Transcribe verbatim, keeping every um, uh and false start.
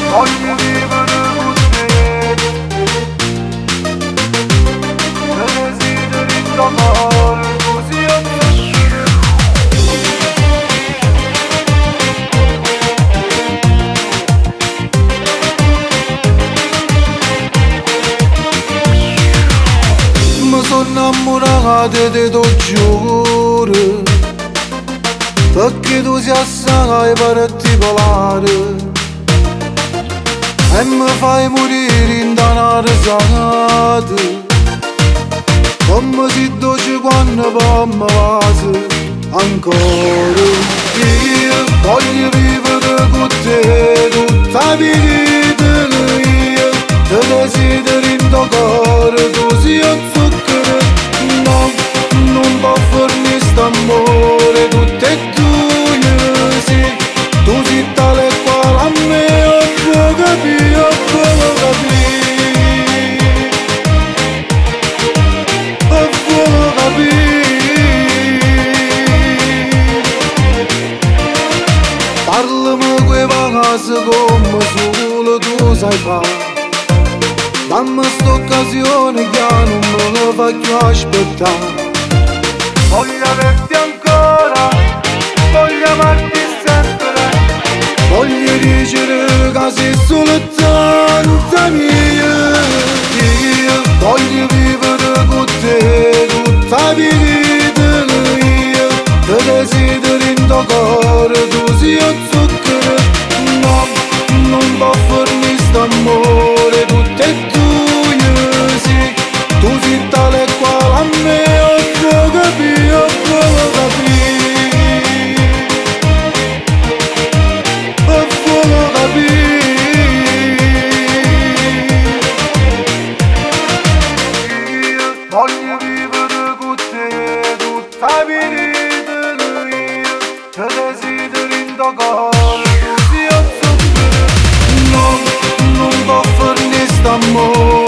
voglio vivere con te. Se desideri toccare così a te. Mi sono innamorato di tuo giuro, perché tu sei assai particolare e mi fai morire in una risata, come se dolce quando poi mi vasi ancora. Io voglio vivere con te tutta la vita, io te desideri in tuo cuore, tu sei un zucchero, no, non può fornire st'amore, tutto è tuo, sì, tu sei tale e quale a me, ho può capire, ho può capire, ho può capire. Parlami quei vacanze come solo tu sai fare, dammi st'occasione che non me la faccio aspettare. Voglio averti ancora, voglio amarti sempre, voglio dicere che sei soltanto mia. Io voglio vivere con te tutta la vita, io te desideri in tuo cuore, tu sei un zucchero, no, non può fornire st'amore, tutto è tuo, sì, tu sei tale e quale a me, ho può capire, ho può capire, ho può capire. Io voglio vivere con te tutta la vita, io te desideri in tuo cuore, tu sei un zucchero, no, non può fornire st'amore.